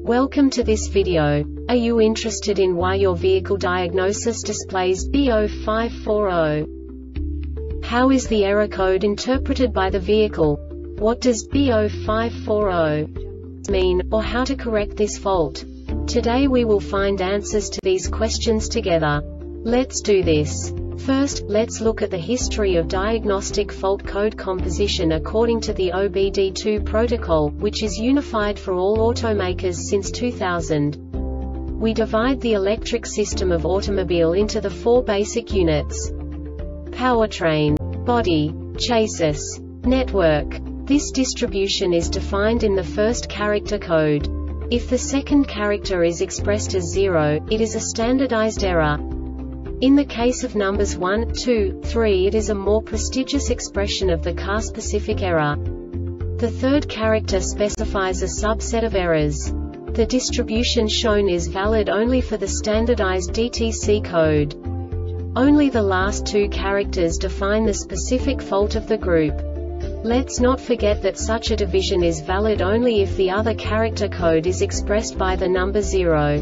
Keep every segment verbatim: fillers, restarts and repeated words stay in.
Welcome to this video. Are you interested in why your vehicle diagnosis displays B zero five four zero? How is the error code interpreted by the vehicle? What does B zero five four zero mean, or how to correct this fault? Today we will find answers to these questions together. Let's do this. First, let's look at the history of diagnostic fault code composition according to the O B D two protocol, which is unified for all automakers since two thousand. We divide the electric system of automobile into the four basic units: powertrain, body, chassis, network. This distribution is defined in the first character code. If the second character is expressed as zero, it is a standardized error. In the case of numbers one, two, three, it is a more prestigious expression of the car-specific error. The third character specifies a subset of errors. The distribution shown is valid only for the standardized D T C code. Only the last two characters define the specific fault of the group. Let's not forget that such a division is valid only if the other character code is expressed by the number zero.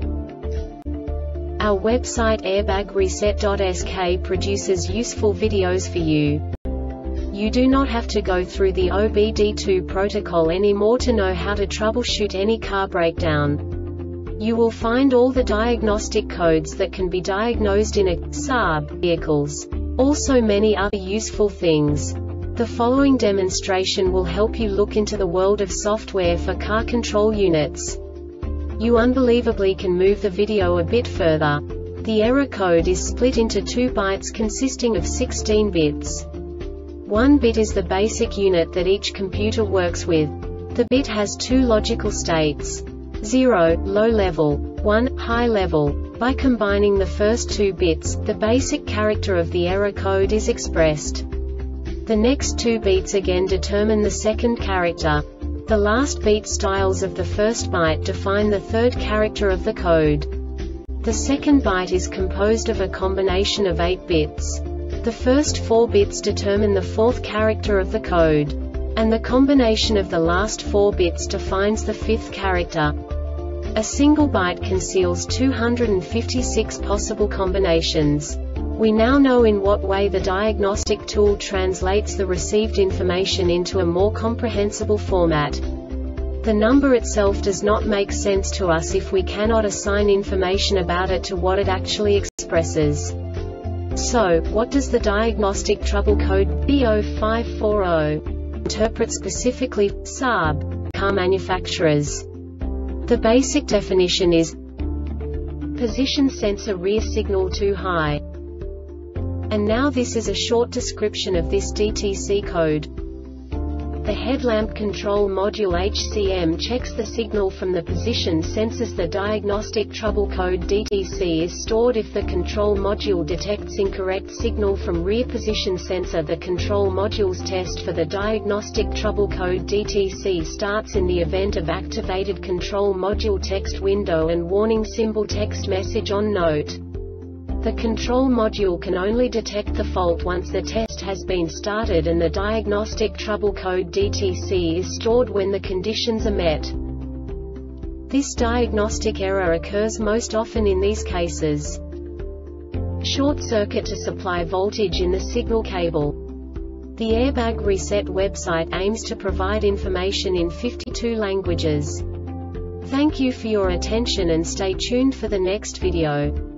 Our website airbag reset dot S K produces useful videos for you. You do not have to go through the O B D two protocol anymore to know how to troubleshoot any car breakdown. You will find all the diagnostic codes that can be diagnosed in a S A B vehicles. Also many other useful things. The following demonstration will help you look into the world of software for car control units. You unbelievably can move the video a bit further. The error code is split into two bytes consisting of sixteen bits. One bit is the basic unit that each computer works with. The bit has two logical states: zero, low level, one, high level. By combining the first two bits, the basic character of the error code is expressed. The next two beats again determine the second character. The last beat styles of the first byte define the third character of the code. The second byte is composed of a combination of eight bits. The first four bits determine the fourth character of the code. And the combination of the last four bits defines the fifth character. A single byte conceals two hundred fifty-six possible combinations. We now know in what way the diagnostic tool translates the received information into a more comprehensible format. The number itself does not make sense to us if we cannot assign information about it to what it actually expresses. So, what does the diagnostic trouble code B zero five four zero interpret specifically for S A B car manufacturers? The basic definition is position sensor rear signal too high. And now this is a short description of this D T C code. The headlamp control module H C M checks the signal from the position sensors. The diagnostic trouble code D T C is stored if the control module detects incorrect signal from rear position sensor. The control module's test for the diagnostic trouble code D T C starts in the event of activated control module text window and warning symbol text message on note. The control module can only detect the fault once the test has been started, and the diagnostic trouble code D T C is stored when the conditions are met. This diagnostic error occurs most often in these cases: short circuit to supply voltage in the signal cable. The Airbag Reset website aims to provide information in fifty-two languages. Thank you for your attention and stay tuned for the next video.